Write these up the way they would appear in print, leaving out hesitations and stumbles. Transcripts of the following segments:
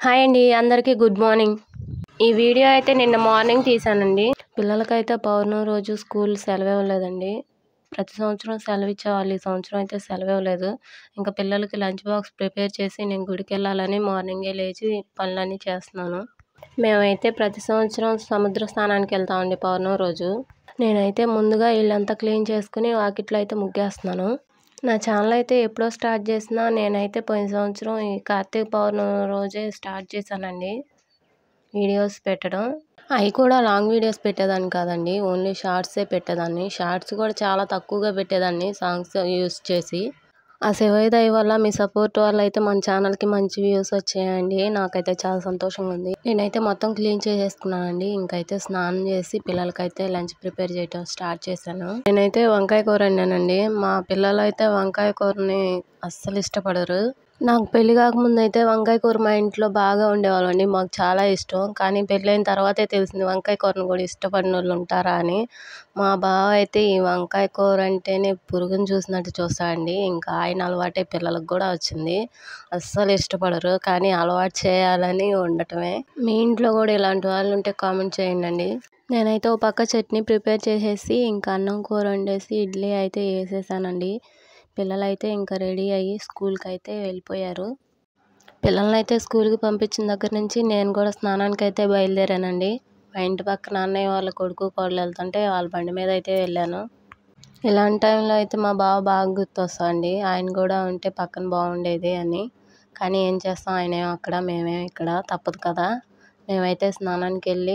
Hi అండి, అందరికీ good morning. ఈ వీడియో అయితే నిన్న మార్నింగ్ తీసానండి. పిల్లలకైతే పౌర్ణమి రోజు స్కూల్ సెలవు ఇవ్వలేదండి. ప్రతి సంవత్సరం సెలవు ఇచ్చేవాళ్ళు, ఈ సంవత్సరం అయితే సెలవు ఇవ్వలేదు. ఇంకా పిల్లలకి లంచ్ బాక్స్ ప్రిపేర్ చేసి నేను గుడికి వెళ్ళాలని మార్నింగే లేచి పనులన్నీ చేస్తున్నాను. మేమైతే ప్రతి సంవత్సరం సముద్ర స్నానానికి వెళ్తామండి పౌర్ణమి రోజు. నేనైతే ముందుగా ఇల్లంతా క్లీన్ చేసుకుని వాకిట్లో అయితే ముగ్గేస్తున్నాను. నా ఛానల్ అయితే ఎప్పుడో స్టార్ట్ చేసినా నేనైతే పోయిన సంవత్సరం ఈ కార్తీక పౌర్ణమి రోజే స్టార్ట్ చేశానండి వీడియోస్ పెట్టడం. అవి కూడా లాంగ్ వీడియోస్ పెట్టేదాన్ని కాదండి, ఓన్లీ షార్ట్సే పెట్టేదాన్ని. షార్ట్స్ కూడా చాలా తక్కువగా పెట్టేదాన్ని సాంగ్స్ యూస్ చేసి. ఆ శివయ్య దయ వల్ల మీ సపోర్ట్ వల్ల అయితే మన ఛానల్కి మంచి వ్యూస్ వచ్చాయండి. నాకైతే చాలా సంతోషంగా ఉంది. నేనైతే మొత్తం క్లీన్ చేసేసుకున్నానండి. ఇంకైతే స్నానం చేసి పిల్లలకైతే లంచ్ ప్రిపేర్ చేయడం స్టార్ట్ చేశాను. నేనైతే వంకాయ కూర వండానండి. మా పిల్లలు అయితే వంకాయ కూరని అస్సలు ఇష్టపడరు. నాకు పెళ్లి కాకముందు అయితే వంకాయ కూర మా ఇంట్లో బాగా ఉండేవాళ్ళండి, మాకు చాలా ఇష్టం. కానీ పెళ్ళైన తర్వాతే తెలిసింది వంకాయ కూరను కూడా ఇష్టపడిన వాళ్ళు ఉంటారా అని. మా బావ అయితే ఈ వంకాయ కూర అంటేనే పురుగుని చూసినట్టు చూస్తాడండి. ఇంకా ఆయన అలవాటే పిల్లలకు కూడా వచ్చింది. అస్సలు ఇష్టపడరు, కానీ అలవాటు చేయాలని ఉండటమే. మీ ఇంట్లో కూడా ఇలాంటి వాళ్ళు ఉంటే కామెంట్ చేయండి. నేనైతే ఒక పక్క చట్నీ ప్రిపేర్ చేసేసి ఇంకా అన్నం కూర వండేసి ఇడ్లీ అయితే వేసేసానండి. పిల్లలైతే ఇంకా రెడీ అయ్యి స్కూల్కి అయితే వెళ్ళిపోయారు. పిల్లల్ని అయితే స్కూల్కి పంపించిన దగ్గర నుంచి నేను కూడా స్నానానికి అయితే బయలుదేరానండి. మా ఇంటి పక్కన అన్నయ్య వాళ్ళ కొడుకు కోడలు వెళ్తుంటే వాళ్ళ బండి మీద అయితే వెళ్ళాను. ఇలాంటి టైంలో అయితే మా బావ బాగా గుర్తొస్తాడండి. ఆయన కూడా ఉంటే పక్కన బాగుండేది అని. కానీ ఏం చేస్తాం, ఆయనేమో అక్కడ మేమేమో ఇక్కడ, తప్పదు కదా. మేమైతే స్నానానికి వెళ్ళి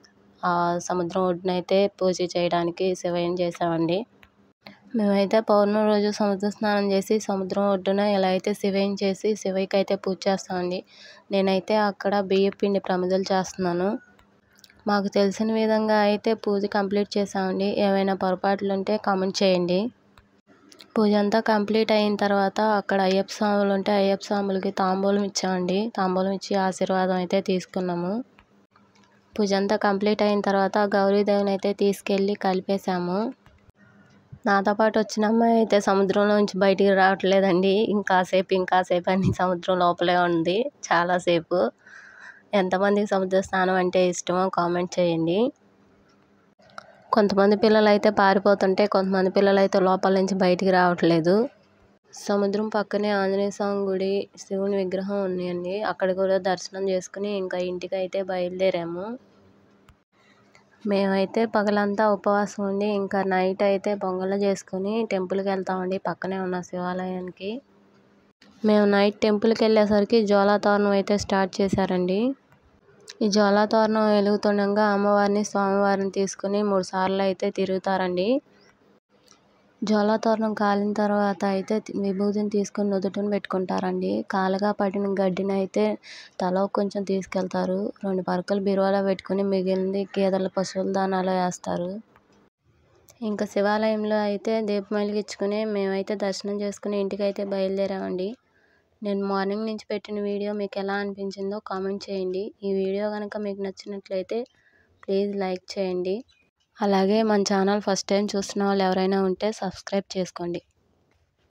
ఆ సముద్రం ఒడ్డునైతే పూజ చేయడానికి శివయ్యని చేసామండి. మేమైతే పౌర్ణమి రోజు సముద్ర స్నానం చేసి సముద్రం ఒడ్డున ఎలా అయితే శివయ్యని చేసి శివయ్యకి అయితే పూజ చేస్తామండి. నేనైతే అక్కడ బియ్యం పిండి ప్రమిదలు చేస్తున్నాను. మాకు తెలిసిన విధంగా అయితే పూజ కంప్లీట్ చేసామండి. ఏమైనా పొరపాట్లు ఉంటే కామెంట్ చేయండి. పూజ అంతా కంప్లీట్ అయిన తర్వాత అక్కడ అయ్యప్ప స్వాములు ఉంటే అయ్యప్ప స్వాములకి తాంబూలం ఇచ్చామండి. తాంబూలం ఇచ్చి ఆశీర్వాదం అయితే తీసుకున్నాము. పూజ అంతా కంప్లీట్ అయిన తర్వాత గౌరీదేవిని అయితే తీసుకెళ్ళి కలిపేశాము. నాతో పాటు వచ్చిన అమ్మాయి అయితే సముద్రంలోంచి బయటికి రావట్లేదండి. ఇంకాసేపు అని సముద్రం లోపలే ఉంది చాలాసేపు. ఎంతమందికి సముద్ర స్నానం అంటే ఇష్టమో కామెంట్ చేయండి. కొంతమంది పిల్లలు అయితే పారిపోతుంటే కొంతమంది పిల్లలు అయితే లోపల నుంచి బయటికి రావట్లేదు. సముద్రం పక్కనే ఆంజనేయ స్వామి గుడి, శివుని విగ్రహం ఉన్నాయండి. అక్కడ కూడా దర్శనం చేసుకుని ఇంకా ఇంటికి అయితే బయలుదేరాము. మేమైతే పగలంతా ఉపవాసం ఉండి ఇంకా నైట్ అయితే పొంగల్ చేసుకుని టెంపుల్కి వెళ్తామండి, పక్కనే ఉన్న శివాలయానికి. మేము నైట్ టెంపుల్కి వెళ్ళేసరికి జ్వాలాతోరణం అయితే స్టార్ట్ చేశారండి. ఈ జ్వాలాతోరణం వెలుగుతుండగా అమ్మవారిని స్వామివారిని తీసుకుని 3 సార్లు అయితే తిరుగుతారండి. జ్వాలాతోరణం కాలిన తర్వాత అయితే విభూతిని తీసుకుని నుదుటిని పెట్టుకుంటారండి. కాలుగా పడిన గడ్డిని అయితే తలో కొంచెం తీసుకెళ్తారు. 2 పరకలు బీరువాలో పెట్టుకుని మిగిలింది గేదెల పశువుల దానాలో వేస్తారు. ఇంకా శివాలయంలో అయితే దీపం వెలిగించుకుని మేమైతే దర్శనం చేసుకుని ఇంటికి అయితే బయలుదేరామండి. నేను మార్నింగ్ నుంచి పెట్టిన వీడియో మీకు ఎలా అనిపించిందో కామెంట్ చేయండి. ఈ వీడియో కనుక మీకు నచ్చినట్లయితే ప్లీజ్ లైక్ చేయండి. అలాగే మన ఛానల్ ఫస్ట్ టైం చూస్తున్న వాళ్ళు ఎవరైనా ఉంటే సబ్స్క్రైబ్ చేసుకోండి.